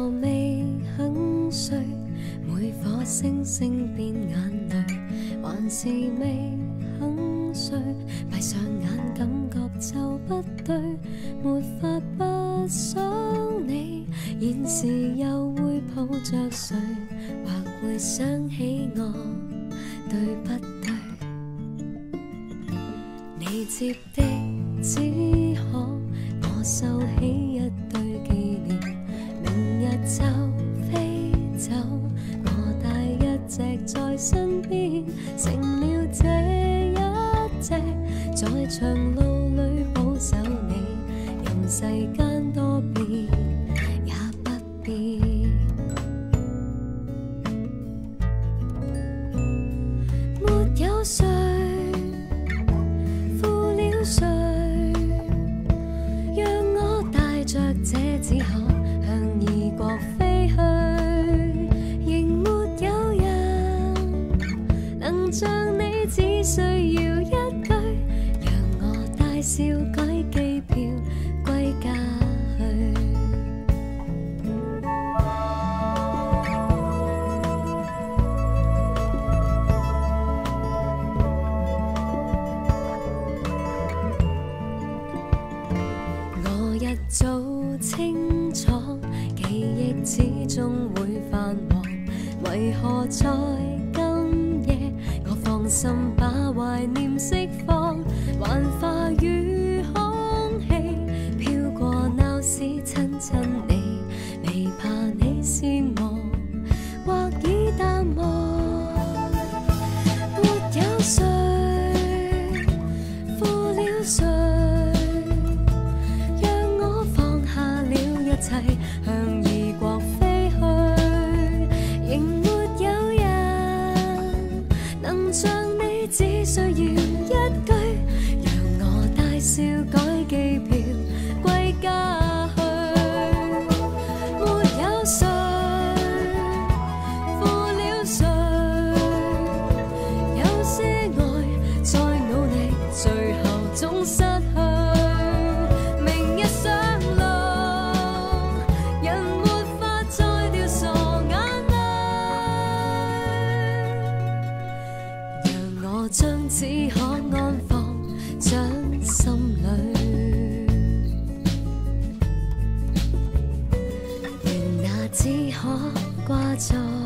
何未肯睡？每颗星星變眼淚，還是未肯睡。閉上眼感覺就不對，沒法不想你。現時又會抱着誰，或會想起我，對不對？你接的只可我收起一堆紀念，明日就飛走，我帶一隻在身邊，成了這一隻，在長路裏保守你，任世間多變也不變。沒有誰負了誰，讓我帶着這紙盒向異國飛去，仍沒有人能像你，只需要一句，讓我大笑改機票歸家去。我一早清楚，記憶始終會泛黃，為何在今夜我放心把懷念釋放，幻化於空氣，飄過鬧市親親你，未怕你羨慕或已淡忘。沒有誰負了誰，讓我放下了一切，向異國飛去，仍沒有人能像你，只需要一句，讓我大笑改機票歸家去。沒有誰負了誰，有些愛再努力，最後總失去。明日上路，人沒法再掉傻眼淚，讓我將只可安放掌心裏，願那只可掛在